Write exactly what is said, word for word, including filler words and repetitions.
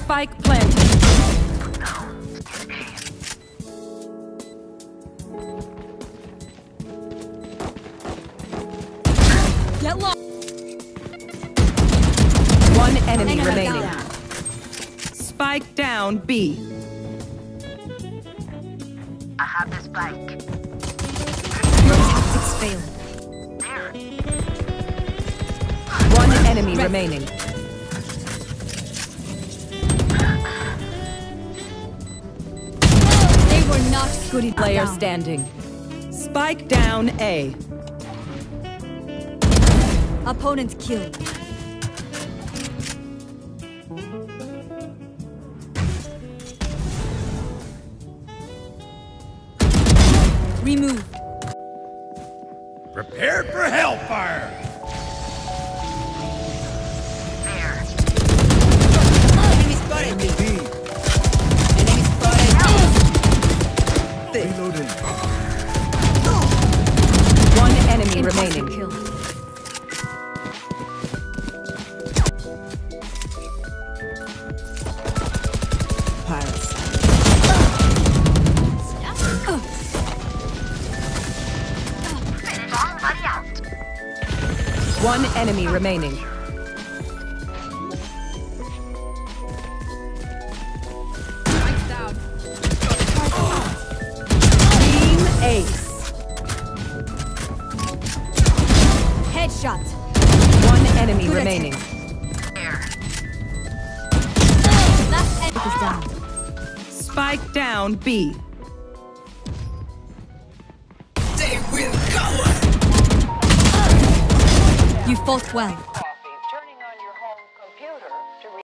Spike planted. Get lost. One enemy, Enemy remaining. down. Spike down B. I have the spike. Your tactics fail. There. One enemy Red. remaining. They were not good enough. Player Down. standing. Spike down A. Opponent killed. Remove. Prepared for hellfire! There. Enemy spotted. Enemy B. Enemy spotted. Reloading. One enemy Impossible remaining. kill. Pirates. Somebody out. One enemy remaining. Strike down. Team Ace. Headshot. One enemy Good remaining. There. Last enemy is down. Spike down B. You fought well.